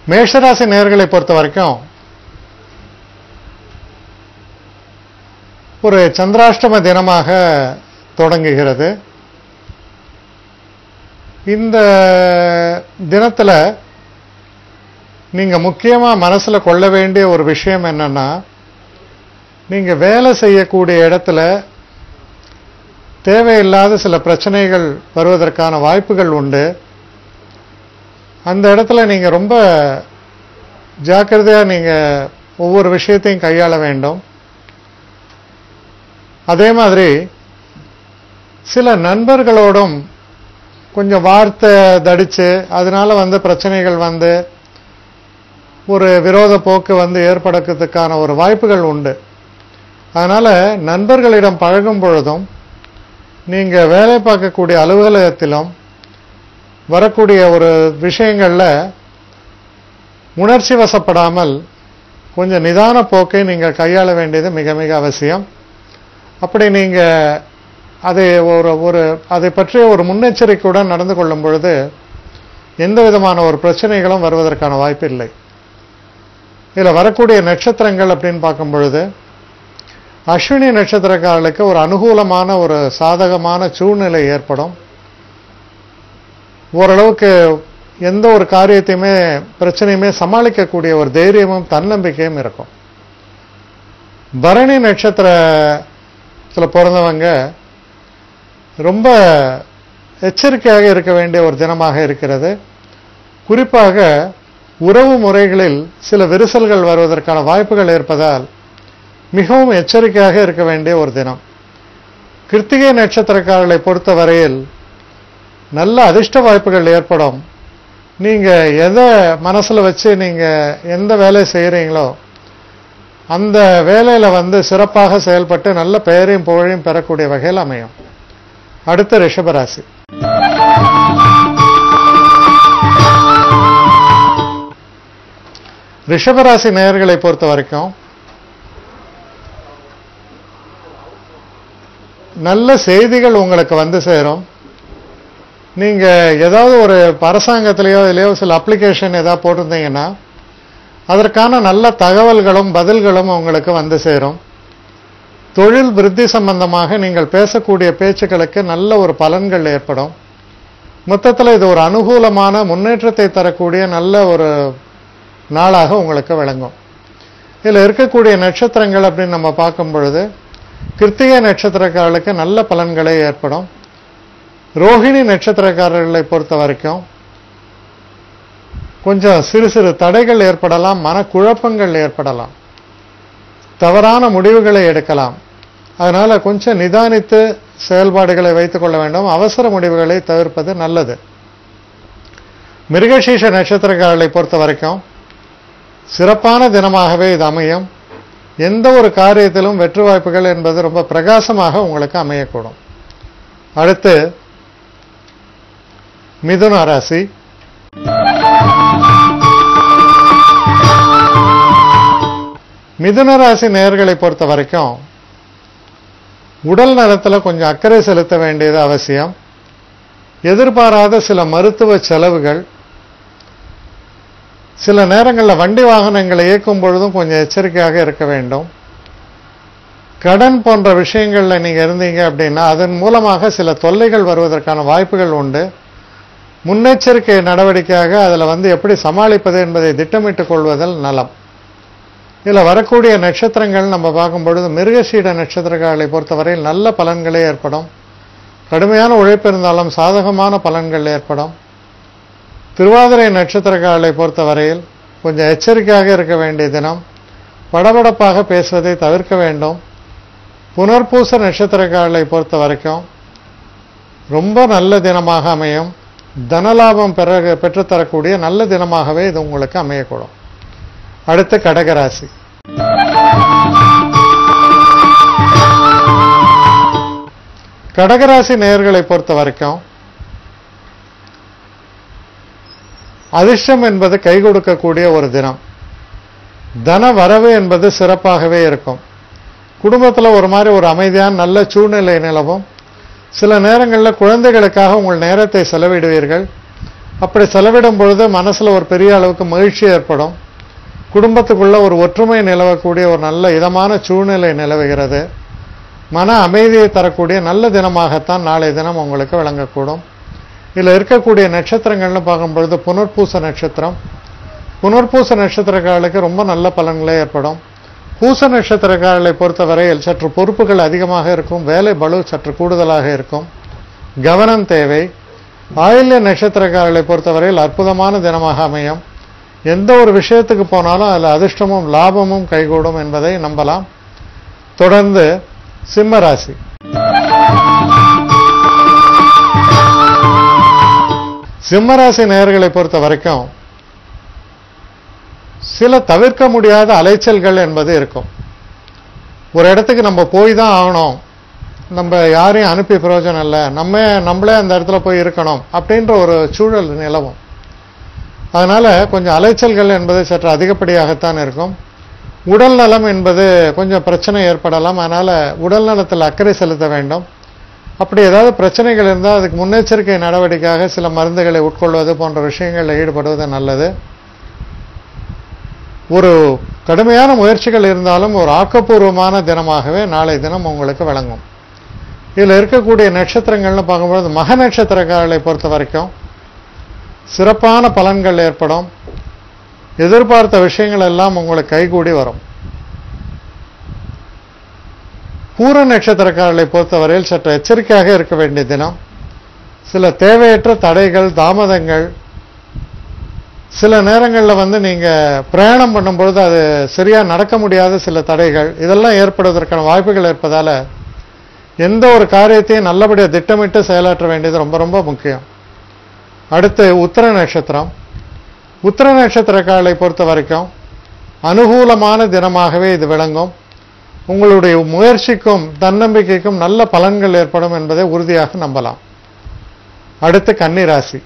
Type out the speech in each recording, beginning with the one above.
மேஷராசி நேயர்களை பொறுத்த வரைக்கும் ஒரு சந்திராஷ்டம தினமாக தொடங்குகிறது. இந்த தினத்துல நீங்க முக்கியமா மனசுல கொள்ள வேண்டிய ஒரு விஷயம் என்னன்னா, நீங்க வேலை செய்யக்கூடிய இடத்துல தேவையில்லாத சில பிரச்சனைகள் வருவதற்கான வாய்ப்புகள் உண்டு. அந்த இடத்துல நீங்க ரொம்ப ஜாக்கிரதையா நீங்க ஒவ்வொரு விஷயத்தையும் கையாள வேண்டும். அதே மாதிரி சில நண்பர்களோடும் கொஞ்சம் வார்த்தை தடிச்சு அதனால பிரச்சனைகள் ஒரு விரோத போக்கு ஏற்படுறதுக்கான ஒரு வாய்ப்புகள் உண்டு. அதனால நண்பர்களிடம் பழகும் பொழுதும் நீங்க வேலை பார்க்கக்கூடிய அலுவலகத்திலும் வரக்கூடிய ஒரு விஷயங்கள்ல உணர்ச்சி வசப்படாமல் கொஞ்சம் நிதான போக்கை நீங்க கையாள வேண்டியது மிக மிக அவசியம். அப்படி நீங்க அதை பற்றிய ஒரு முன்னெச்சரிக்கையுடன் நடந்து கொள்ளும் பொழுது எந்த விதமான ஒரு பிரச்சனைகளும் வருவதற்கான வாய்ப்பு இல்லை. இதுல வரக்கூடிய நட்சத்திரங்கள் அப்படின்னு பார்க்கும் பொழுது அஸ்வினி நட்சத்திரக்காரர்களுக்கு ஒரு அனுகூலமான ஒரு சாதகமான சூழ்நிலை ஏற்படும். ஓரளவுக்கு எந்த ஒரு காரியத்தையுமே பிரச்சனையுமே சமாளிக்கக்கூடிய ஒரு தைரியமும் தன்னம்பிக்கையும் இருக்கும். பரணி நட்சத்திரத்துல பிறந்தவங்க ரொம்ப எச்சரிக்கையாக இருக்க வேண்டிய ஒரு தினமாக இருக்கிறது. குறிப்பாக உறவு முறைகளில் சில விரிசல்கள் வருவதற்கான வாய்ப்புகள் இருப்பதால் மிகவும் எச்சரிக்கையாக இருக்க வேண்டிய ஒரு தினம். கிருத்திகை நட்சத்திரக்காரர்களை பொறுத்த வரையில் நல்ல அதிர்ஷ்ட வாய்ப்புகள் ஏற்படும். நீங்க எதை மனசுல வச்சு நீங்க எந்த வேலை செய்யறீங்களோ அந்த வேலையில சிறப்பாக செயல்பட்டு நல்ல பெயரையும் புகழையும் பெறக்கூடிய வகையில் அமையும். அடுத்த ரிஷபராசி. ரிஷபராசி நேயர்களை பொறுத்த வரைக்கும் நல்ல செய்திகள் உங்களுக்கு சேரும். நீங்க ஏதாவது ஒரு அரசாங்கத்திலேயோ இல்லையோ சில அப்ளிகேஷன் ஏதாவது போட்டிருந்தீங்கன்னா அதற்கான நல்ல தகவல்களும் பதில்களும் உங்களுக்கு சேரும். தொழில் விருத்தி சம்பந்தமாக நீங்கள் பேசக்கூடிய பேச்சுக்களுக்கு நல்ல ஒரு பலன்கள் ஏற்படும். மொத்தத்தில் இது ஒரு அனுகூலமான முன்னேற்றத்தை தரக்கூடிய நல்ல ஒரு நாளாக உங்களுக்கு விளங்கும். இதில் இருக்கக்கூடிய நட்சத்திரங்கள் அப்படின்னு நம்ம பார்க்கும் பொழுது கிருத்திகை நட்சத்திரக்காரர்களுக்கு நல்ல பலன்களே ஏற்படும். ரோஹிணி நட்சத்திரக்காரர்களை பொறுத்த வரைக்கும் கொஞ்சம் சிறு சிறு தடைகள் ஏற்படலாம், மனக்குழப்பங்கள் ஏற்படலாம், தவறான முடிவுகளை எடுக்கலாம். அதனால கொஞ்சம் நிதானித்து செயல்பாடுகளை வைத்துக் கொள்ள வேண்டும். அவசர முடிவுகளை தவிர்ப்பது நல்லது. மிருகசீஷ நட்சத்திரக்காரர்களை பொறுத்த வரைக்கும் சிறப்பான தினமாகவே இது அமையும். எந்த ஒரு காரியத்திலும் வெற்றி வாய்ப்புகள் என்பது ரொம்ப பிரகாசமாக உங்களுக்கு அமையக்கூடும். அடுத்து மிதுன ராசி. மிதுன ராசி நேயர்களை பொறுத்த வரைக்கும் உடல் நலத்தில் கொஞ்சம் அக்கறை செலுத்த வேண்டியது அவசியம். எதிர்பாராத சில மருத்துவ செலவுகள், சில நேரங்களில் வண்டி வாகனங்களை இயக்கும் பொழுதும் கொஞ்சம் எச்சரிக்கையாக இருக்க வேண்டும். கடன் போன்ற விஷயங்கள்ல நீங்க இருந்தீங்க அப்படின்னா அதன் மூலமாக சில தொல்லைகள் வருவதற்கான வாய்ப்புகள் உண்டு. முன்னெச்சரிக்கை நடவடிக்கையாக அதில் எப்படி சமாளிப்பது என்பதை திட்டமிட்டுக் கொள்வதில் நலம். இதில் வரக்கூடிய நட்சத்திரங்கள் நம்ம பார்க்கும் பொழுது மிருகசீட நட்சத்திரக்காரர்களை பொறுத்தவரையில் நல்ல பலன்களே ஏற்படும். கடுமையான உழைப்பு இருந்தாலும் சாதகமான பலன்கள் ஏற்படும். திருவாதிரை நட்சத்திரக்காரர்களை பொறுத்தவரையில் கொஞ்சம் எச்சரிக்கையாக இருக்க வேண்டிய தினம். படபடப்பாக பேசுவதை தவிர்க்க வேண்டும். புனர்பூச நட்சத்திரக்காரர்களை பொறுத்த வரைக்கும் ரொம்ப நல்ல தினமாக அமையும். தனலாபம் பெற்றுத்தரக்கூடிய நல்ல தினமாகவே இது உங்களுக்கு அமையக்கூடும். அடுத்து கடகராசி. கடகராசி நேயர்களை பொறுத்த வரைக்கும் அதிர்ஷ்டம் என்பது கை கொடுக்கக்கூடிய ஒரு தினம். தன வரவு என்பது சிறப்பாகவே இருக்கும். குடும்பத்தில் ஒரு மாதிரி ஒரு அமைதியான நல்ல சூழ்நிலை நிலவும். சில நேரங்களில் குழந்தைகளுக்காக உங்கள் நேரத்தை செலவிடுவீர்கள். அப்படி செலவிடும் பொழுது மனசுல ஒரு பெரிய அளவுக்கு மகிழ்ச்சி ஏற்படும். குடும்பத்துக்குள்ள ஒரு ஒற்றுமை நிலவக்கூடிய ஒரு நல்ல இதமான சூழ்நிலை நிலவுகிறது. மன அமைதியை தரக்கூடிய நல்ல தினமாகத்தான் நாளைய தினம் உங்களுக்கு விளங்கக்கூடும். இதில் இருக்கக்கூடிய நட்சத்திரங்கள்னு பார்க்கும்பொழுது புனர்பூச நட்சத்திரம். புனர்பூச நட்சத்திரக்காரர்களுக்கு ரொம்ப நல்ல பலன்களே ஏற்படும். பூச நட்சத்திரக்காரர்களை பொறுத்தவரையில் சற்று பொறுப்புகள் அதிகமாக இருக்கும். வேலை பளு சற்று கூடுதலாக இருக்கும். கவனம் தேவை. ஆயில்ய நட்சத்திரக்காரர்களை பொறுத்தவரையில் அற்புதமான தினமாக அமையும். எந்த ஒரு விஷயத்துக்கு போனாலும் அதில் அதிர்ஷ்டமும் லாபமும் கைகூடும் என்பதை நம்பலாம். தொடர்ந்து சிம்ம ராசி. சிம்ம ராசி நேயர்களை பொறுத்த வரைக்கும் சில தவிர்க்க முடியாத அலைச்சல்கள் என்பது இருக்கும். ஒரு இடத்துக்கு நம்ம போய் தான் ஆகணும், நம்ம யாரையும் அனுப்பி பிரயோஜனம் இல்லை, நம்மளே அந்த இடத்துல போய் இருக்கணும் அப்படின்ற ஒரு சூழல் நிலவும். அதனால கொஞ்சம் அலைச்சல்கள் என்பது சற்று அதிகப்படியாகத்தான் இருக்கும். உடல் நலம் என்பது கொஞ்சம் பிரச்சனை ஏற்படலாம். அதனால உடல் நலத்தில் அக்கறை செலுத்த வேண்டும். அப்படி ஏதாவது பிரச்சனைகள் இருந்தால் அதுக்கு முன்னெச்சரிக்கை நடவடிக்கையாக சில மருந்துகளை உட்கொள்வது போன்ற விஷயங்களில் ஈடுபடுவது நல்லது. ஒரு கடுமையான முயற்சிகள் இருந்தாலும் ஒரு ஆக்கப்பூர்வமான தினமாகவே நாளை தினம் உங்களுக்கு விளங்கும். இதில் இருக்கக்கூடிய நட்சத்திரங்கள்னு பார்க்கும்போது மக நட்சத்திரக்காரர்களை பொறுத்த வரைக்கும் சிறப்பான பலன்கள் ஏற்படும். எதிர்பார்த்த விஷயங்கள் எல்லாம் உங்களுக்கு கைகூடி வரும். பூர நட்சத்திரக்காரர்களை பொறுத்தவரையில் சற்று எச்சரிக்கையாக இருக்க வேண்டிய தினம். சில தேவையற்ற தடைகள், தாமதங்கள், சில நேரங்களில் நீங்க பிரயாணம் பண்ணும்பொழுது அது சரியா நடக்க முடியாத சில தடைகள், இதெல்லாம் ஏற்படுவதற்கான வாய்ப்புகள் இருப்பதால எந்த ஒரு காரியத்தையும் நல்லபடியாக திட்டமிட்டு செயலாற்ற வேண்டியது ரொம்ப ரொம்ப முக்கியம். அடுத்து உத்திர நட்சத்திரம். உத்திர நட்சத்திரக்காரர்களை பொறுத்த வரைக்கும் அனுகூலமான தினமாகவே இது விளங்கும். உங்களுடைய முயற்சிக்கும் தன்னம்பிக்கைக்கும் நல்ல பலன்கள் ஏற்படும் என்பதை உறுதியாக நம்பலாம். அடுத்து கன்னி ராசி.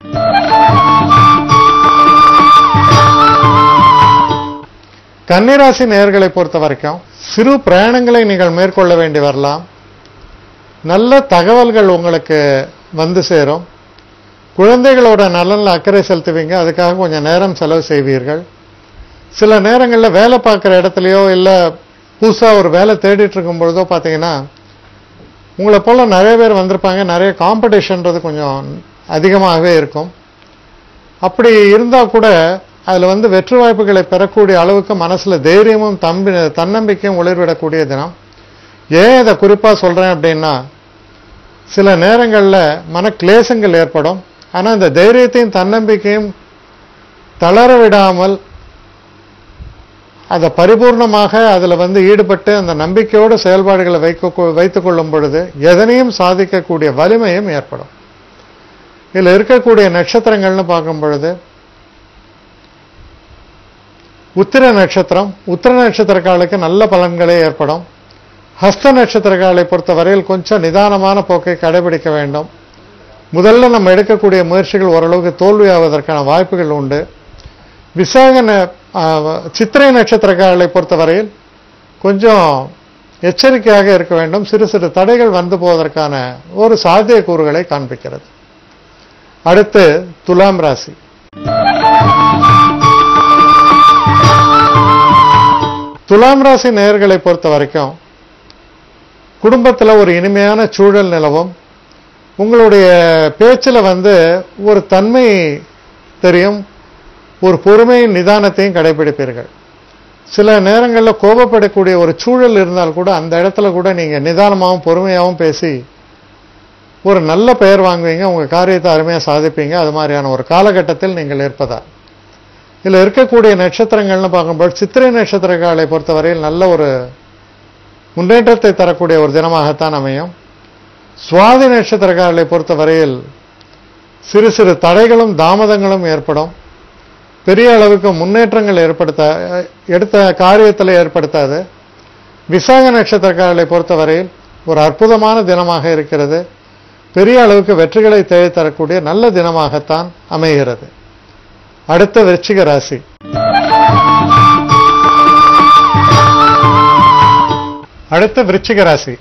கன்னி ராசி நேயர்களை பொறுத்த வரைக்கும் சிறு பிரயாணங்களை நீங்கள் மேற்கொள்ள வேண்டி வரலாம். நல்ல தகவல்கள் உங்களுக்கு வந்து சேரும். குழந்தைகளோட நலனில் அக்கறை செலுத்துவீங்க. அதுக்காக கொஞ்சம் நேரம் செலவு செய்வீர்கள். சில நேரங்களில் வேலை பார்க்குற இடத்துலையோ இல்லை புதுசாக ஒரு வேலை தேடிட்டு இருக்கும் பொழுதோ பார்த்தீங்கன்னா உங்களை போல நிறைய பேர் வந்திருப்பாங்க. நிறைய காம்படிஷன்றது கொஞ்சம் அதிகமாகவே இருக்கும். அப்படி இருந்தால் கூட அதில் வெற்றி வாய்ப்புகளை பெறக்கூடிய அளவுக்கு மனசில் தைரியமும் தன்னம்பிக்கையும் உளிர்விடக்கூடிய தினம். ஏன் இதை குறிப்பாக சொல்கிறேன் அப்படின்னா சில நேரங்களில் மன கிளேசங்கள் ஏற்படும். ஆனால் இந்த தைரியத்தையும் தன்னம்பிக்கையும் தளர விடாமல் அதை பரிபூர்ணமாக அதில் ஈடுபட்டு அந்த நம்பிக்கையோடு செயல்பாடுகளை வைத்துக் கொள்ளும் பொழுது எதனையும் சாதிக்கக்கூடிய வலிமையும் ஏற்படும். இதில் இருக்கக்கூடிய நட்சத்திரங்கள்னு பார்க்கும் பொழுது உத்திர நட்சத்திரம். உத்திர நட்சத்திரக்காரர்களுக்கு நல்ல பலன்களே ஏற்படும். ஹஸ்த நட்சத்திரக்காரர்களை பொறுத்தவரையில் கொஞ்சம் நிதானமான போக்கை கடைபிடிக்க வேண்டும். முதல்ல நம்ம எடுக்கக்கூடிய முயற்சிகள் ஓரளவுக்கு தோல்வியாவதற்கான வாய்ப்புகள் உண்டு. சித்திரை நட்சத்திரக்காரர்களை பொறுத்தவரையில் கொஞ்சம் எச்சரிக்கையாக இருக்க வேண்டும். சிறு சிறு தடைகள் வந்து போவதற்கான ஒரு சாத்தியக்கூறுகளை காண்பிக்கிறது. அடுத்து துலாம் ராசி. துலாம் ராசி நேயர்களை பொறுத்த வரைக்கும் குடும்பத்தில் ஒரு இனிமையான சூழல் நிலவும். உங்களுடைய பேச்சில் ஒரு தன்மை தெரியும். ஒரு பொறுமையின் நிதானத்தையும் கடைபிடிப்பீர்கள். சில நேரங்களில் கோபப்படக்கூடிய ஒரு சூழல் இருந்தால் கூட அந்த இடத்துல கூட நீங்கள் நிதானமாகவும் பொறுமையாகவும் பேசி ஒரு நல்ல பெயர் வாங்குவீங்க. உங்கள் காரியத்தை அருமையாக சாதிப்பீங்க. அது மாதிரியான ஒரு காலகட்டத்தில் நீங்கள் இருப்பதா. இதில் இருக்கக்கூடிய நட்சத்திரங்கள்னு பார்க்கும்போது சித்திரை நட்சத்திரக்காரர்களை பொறுத்தவரையில் நல்ல ஒரு முன்னேற்றத்தை தரக்கூடிய ஒரு தினமாகத்தான் அமையும். சுவாதி நட்சத்திரக்காரர்களை பொறுத்தவரையில் சிறு சிறு தடைகளும் தாமதங்களும் ஏற்படும். பெரிய அளவுக்கு முன்னேற்றங்கள் எடுத்த காரியத்தில் ஏற்படுத்தாது. விசாக நட்சத்திரக்காரர்களை பொறுத்தவரையில் ஒரு அற்புதமான தினமாக இருக்கிறது. பெரிய அளவுக்கு வெற்றிகளை தேடித்தரக்கூடிய நல்ல தினமாகத்தான் அமைகிறது. அடுத்த விருச்சிக ராசி. அடுத்த விருச்சிக ராசி.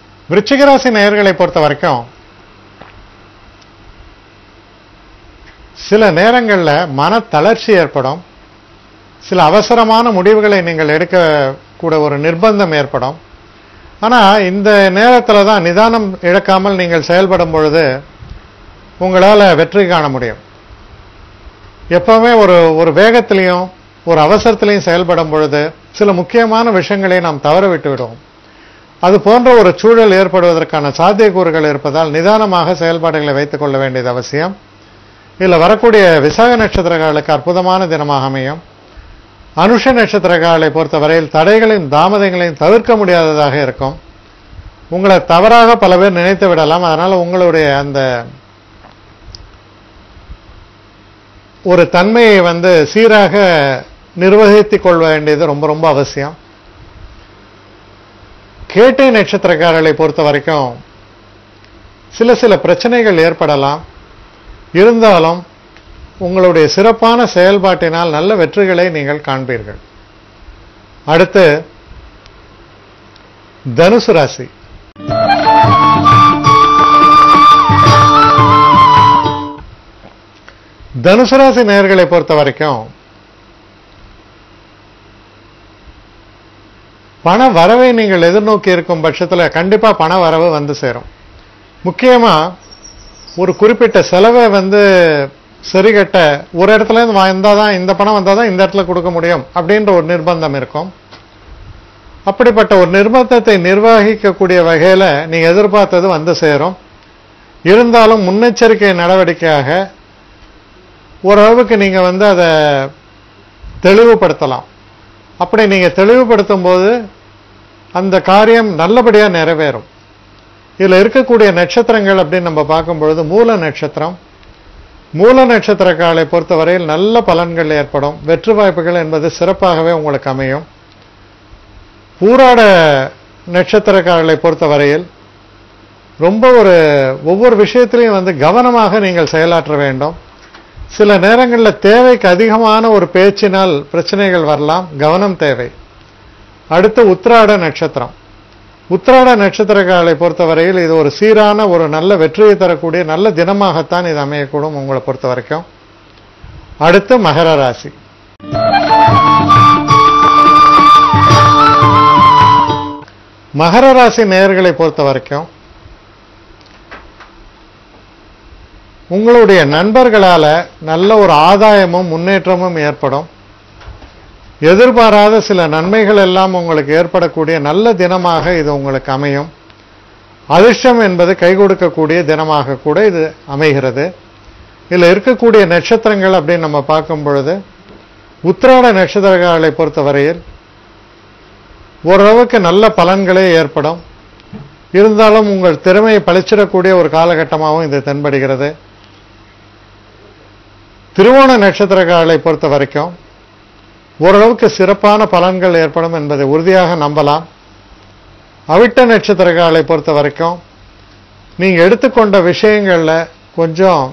விருச்சிக ராசி நேயர்களை பொறுத்த வரைக்கும் சில நேரங்களில் மன தளர்ச்சி ஏற்படும். சில அவசரமான முடிவுகளை நீங்கள் எடுக்கக்கூட ஒரு நிர்பந்தம் ஏற்படும். ஆனால் இந்த நேரத்தில் தான் நிதானம் இழக்காமல் நீங்கள் செயல்படும் பொழுது உங்களால் வெற்றி காண முடியும். எப்பவுமே ஒரு வேகத்திலையும் ஒரு அவசரத்திலையும் செயல்படும் பொழுது சில முக்கியமான விஷயங்களை நாம் தவற விட்டு விடுவோம். அது போன்ற ஒரு சூழல் ஏற்படுவதற்கான சாத்தியக்கூறுகள் இருப்பதால் நிதானமாக செயல்பாடுகளை வைத்துக் கொள்ள வேண்டியது அவசியம். இதில் வரக்கூடிய விசாக நட்சத்திரக்காரர்களுக்கு அற்புதமான தினமாக அமையும். அனுஷ நட்சத்திரக்காரர்களை பொறுத்தவரையில் தடைகளையும் தாமதங்களையும் தவிர்க்க முடியாததாக இருக்கும். உங்களை தவறாக பல பேர் நினைத்து விடலாம். அதனால உங்களுடைய அந்த ஒரு தன்மையை சீராக நிர்வகித்துக் கொள்ள வேண்டியது ரொம்ப ரொம்ப அவசியம். கேட்டை நட்சத்திரக்காரர்களை பொறுத்த வரைக்கும் சில பிரச்சனைகள் ஏற்படலாம். இருந்தாலும் உங்களுடைய சிறப்பான செயல்பாட்டினால் நல்ல வெற்றிகளை நீங்கள் காண்பீர்கள். அடுத்து தனுசு ராசி. தனுசு ராசி நேயர்களை பொறுத்த வரைக்கும் பண வரவை நீங்கள் எதிர்நோக்கி இருக்கும் பட்சத்தில் கண்டிப்பா பண வரவு வந்து சேரும். முக்கியமா ஒரு குறிப்பிட்ட செலவை சரிகட்ட ஒரு இடத்துல இருந்து வந்தாதான் இந்த பணம் வந்தாதான் இந்த இடத்துல கொடுக்க முடியும் அப்படின்ற ஒரு நிர்பந்தம் இருக்கும். அப்படிப்பட்ட ஒரு நிர்பந்தத்தை நிர்வகிக்கக்கூடிய வகையில நீங்க எதிர்பார்த்தது வந்து சேரும். இருந்தாலும் முன்னெச்சரிக்கை நடவடிக்கையாக ஓரளவுக்கு நீங்க அதை தெளிவுபடுத்தலாம். அப்படி நீங்க தெளிவுபடுத்தும் போது அந்த காரியம் நல்லபடியா நிறைவேறும். இதுல இருக்கக்கூடிய நட்சத்திரங்கள் அப்படின்னு நம்ம பார்க்கும்பொழுது மூல நட்சத்திரம். மூல நட்சத்திரக்காரர்களை பொறுத்தவரையில் நல்ல பலன்கள் ஏற்படும். வெற்றி வாய்ப்புகள் என்பது சிறப்பாகவே உங்களுக்கு அமையும். பூராட நட்சத்திரக்காரர்களை பொறுத்தவரையில் ரொம்ப ஒவ்வொரு விஷயத்திலையும் கவனமாக நீங்கள் செயலாற்ற வேண்டும். சில நேரங்களில் தேவைக்கு அதிகமான ஒரு பேச்சினால் பிரச்சனைகள் வரலாம். கவனம் தேவை. அடுத்து உத்திராட நட்சத்திரம். உத்திராட நட்சத்திரக்காரர்களை பொறுத்தவரையில் இது ஒரு சீரான ஒரு நல்ல வெற்றியை தரக்கூடிய நல்ல தினமாகத்தான் இது அமையக்கூடும் உங்களை பொறுத்த வரைக்கும். அடுத்து மகர ராசி. மகர ராசி நேயர்களை பொறுத்த வரைக்கும் உங்களுடைய நண்பர்களால நல்ல ஒரு ஆதாயமும் முன்னேற்றமும் ஏற்படும். எதிர்பாராத சில நன்மைகள் எல்லாம் உங்களுக்கு ஏற்படக்கூடிய நல்ல தினமாக இது உங்களுக்கு அமையும். அதிர்ஷ்டம் என்பது கை கொடுக்கக்கூடிய தினமாக கூட இது அமைகிறது. இதில் இருக்கக்கூடிய நட்சத்திரங்கள் அப்படின்னு நம்ம பார்க்கும் பொழுது உத்திராட நட்சத்திரங்களை பொறுத்தவரையில் ஓரளவுக்கு நல்ல பலன்களே ஏற்படும். இருந்தாலும் உங்கள் திறமையை பழிச்சிடக்கூடிய ஒரு காலகட்டமாகவும் இது தென்படுகிறது. திருவோண நட்சத்திரங்களை பொறுத்த வரைக்கும் ஓரளவுக்கு சிறப்பான பலன்கள் ஏற்படும் என்பதை உறுதியாக நம்பலாம். அவிட்ட நட்சத்திரங்களை பொறுத்த வரைக்கும் நீங்க எடுத்துக்கொண்ட விஷயங்கள்ல கொஞ்சம்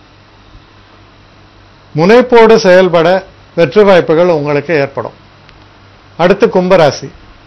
முனைப்போடு செயல்பட வெற்றி வாய்ப்புகள் உங்களுக்கு ஏற்படும். அடுத்து கும்பராசி.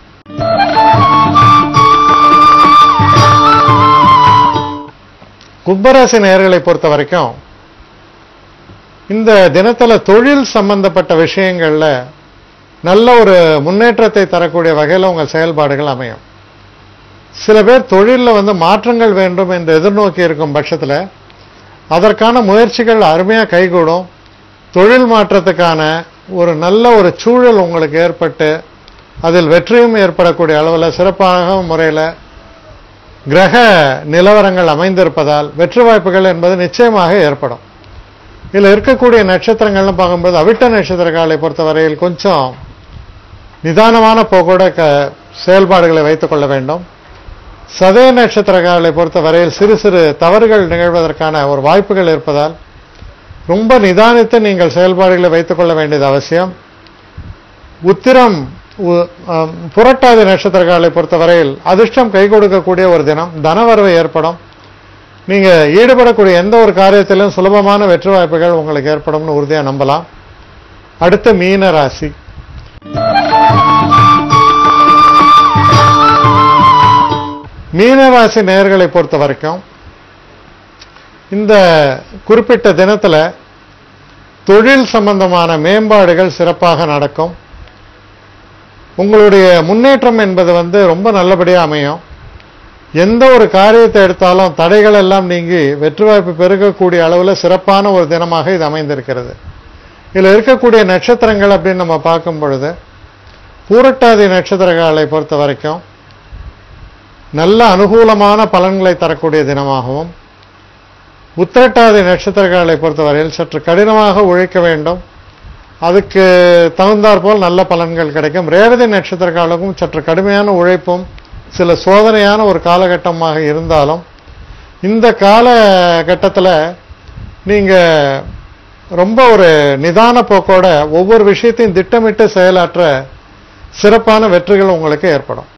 கும்பராசி நேயர்களை பொறுத்த வரைக்கும் இந்த தினத்துல தொழில் சம்பந்தப்பட்ட விஷயங்கள்ல நல்ல ஒரு முன்னேற்றத்தை தரக்கூடிய வகையில் உங்கள் செயல்பாடுகள் அமையும். சில பேர் தொழிலில் மாற்றங்கள் வேண்டும் என்று எதிர்நோக்கி இருக்கும் பட்சத்தில் அதற்கான முயற்சிகள் அருமையாக கைகூடும். தொழில் மாற்றத்துக்கான ஒரு நல்ல ஒரு சூழல் உங்களுக்கு ஏற்பட்டு அதில் வெற்றியும் ஏற்படக்கூடிய அளவில் சிறப்பான முறையில் கிரக நிலவரங்கள் அமைந்திருப்பதால் வெற்றி வாய்ப்புகள் என்பது நிச்சயமாக ஏற்படும். இதில் இருக்கக்கூடிய நட்சத்திரங்கள்னு பார்க்கும்போது அவிட்ட நட்சத்திரக்காரர்களை பொறுத்தவரையில் கொஞ்சம் நிதானமான போக்கோட செயல்பாடுகளை வைத்துக் கொள்ள வேண்டும். சதய நட்சத்திரக்காரர்களை பொறுத்தவரையில் சிறு சிறு தவறுகள் நிகழ்வதற்கான ஒரு வாய்ப்புகள் இருப்பதால் ரொம்ப நிதானித்து நீங்கள் செயல்பாடுகளை வைத்துக் கொள்ள வேண்டியது அவசியம். உத்திரம் புரட்டாதி நட்சத்திரக்காரர்களை பொறுத்தவரையில் அதிர்ஷ்டம் கை கொடுக்கக்கூடிய ஒரு தினம். தனவரவு ஏற்படும். நீங்க ஈடுபடக்கூடிய எந்த ஒரு காரியத்திலும் சுலபமான வெற்றி வாய்ப்புகள் உங்களுக்கு ஏற்படும்னு உறுதியா நம்பலாம். அடுத்து மீன ராசி. மீனராசி நேயர்களை பொறுத்த வரைக்கும் இந்த குறிப்பிட்ட தினத்துல தொழில் சம்பந்தமான மேம்பாடுகள் சிறப்பாக நடக்கும். உங்களுடைய முன்னேற்றம் என்பது ரொம்ப நல்லபடியா அமையும். எந்த ஒரு காரியத்தை எடுத்தாலும் தடைகள் எல்லாம் நீங்கி வெற்றி வாய்ப்பு பெருகக்கூடிய அளவில் சிறப்பான ஒரு தினமாக இது அமைந்திருக்கிறது. இதில் இருக்கக்கூடிய நட்சத்திரங்கள் அப்படின்னு நம்ம பார்க்கும் பொழுது, பூரட்டாதி நட்சத்திரங்களை பொறுத்த வரைக்கும் நல்ல அனுகூலமான பலன்களை தரக்கூடிய தினமாகவும், உத்திரட்டாதி நட்சத்திரங்களை பொறுத்தவரையில் சற்று கடினமாக உழைக்க வேண்டும், அதுக்கு தகுந்தாற்போல் நல்ல பலன்கள் கிடைக்கும். ரேவதி நட்சத்திரக்காலுக்கும் சற்று கடுமையான உழைப்பும் சில சோதனையான ஒரு காலகட்டமாக இருந்தாலும், இந்த காலகட்டத்தில் நீங்க ரொம்ப ஒரு நிதான போக்கோட ஒவ்வொரு விஷயத்தையும் திட்டமிட்டு செயலாற்ற சிறப்பான வெற்றிகள் உங்களுக்கு ஏற்படும்.